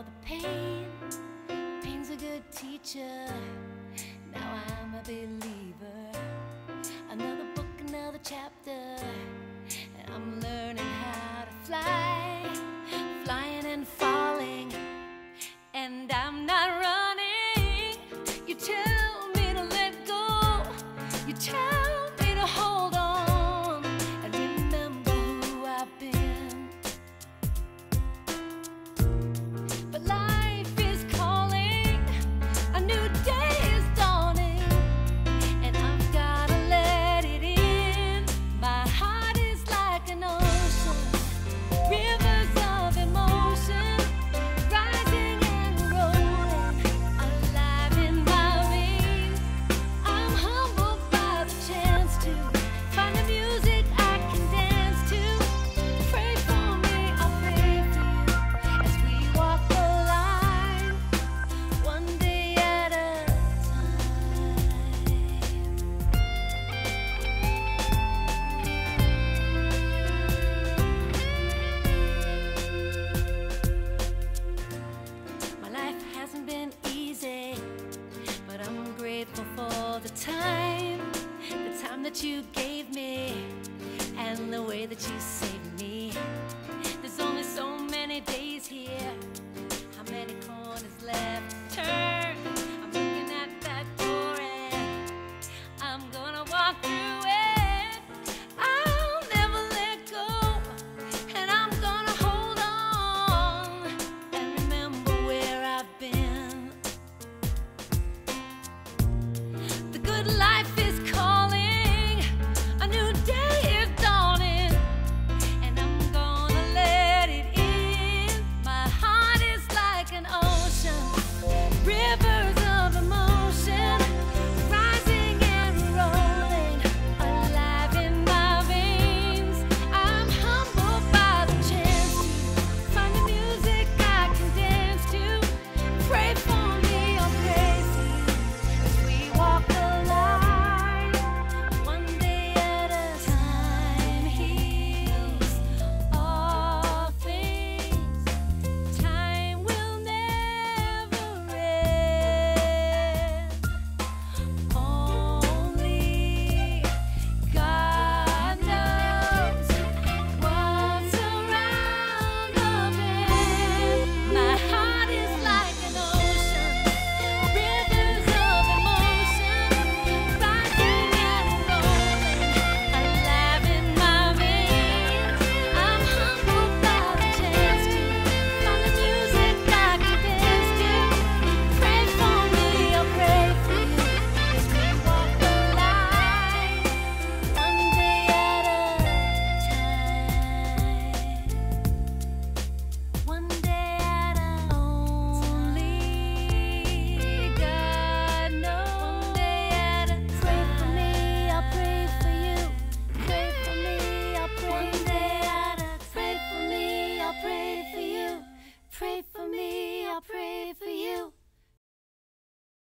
the pain. Pain's a good teacher. Now I'm a believer. Another book, another chapter, and I'm learning how to fly, flying and falling, and I'm not running. You tell me to let go, you tell me to hold on and remember who I've been. But life is calling, a new day is dawning, and I've gotta let it in. My heart is like an ocean, rivers of emotion, rising and rolling, alive in my veins. I'm humbled by the chance to find the music I can dance to. Pray for me, I'll pray for you as we walk the line, one day at a time. My life hasn't been easy, but I'm grateful for the time that you gave me and the way that you saved me. There's only so many days here,